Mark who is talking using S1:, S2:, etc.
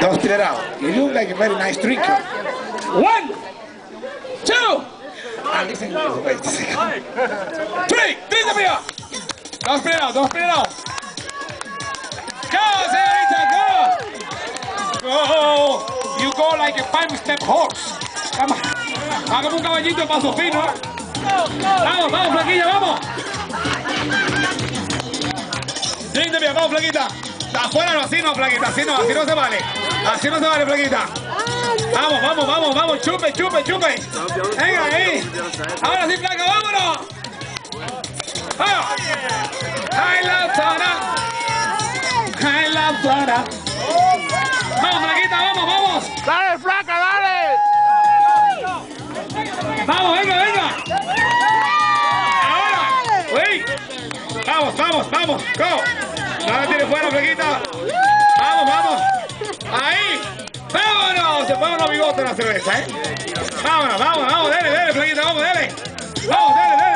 S1: Don't spit it out. You look like a very nice drinker. 1, 2. Listen, wait a second. 3, dígame. Don't spit it out, don't spit it out. Go, señorita, go. Go. You go like a 5-step horse. Come on. Hagamos un caballito de paso fino. Vamos, vamos, flaquilla, vamos. Dígame, vamos, flaquita. Afuera no, así no, flaquita, así no se vale. Así no se vale, flaquita. Vamos, vamos, vamos, vamos, chupe, chupe, chupe. Venga, ahí. Ahora sí, flaca, vámonos. ¡Vamos! I love Cana. I love Cana. Vamos, flaquita, vamos, vamos.
S2: Dale, flaca, dale.
S1: Vamos, venga, venga. Ahora. Uy. Vamos, vamos, vamos. Go. No la tires fuera, flaquita. Vamos, vamos. Ahí. ¡Vámonos! Se pone unos bigotes en la cerveza, ¿eh? Vámonos, vamos, vamos, dale, dale, flaquita, vamos, dale. Vamos, dale, dale.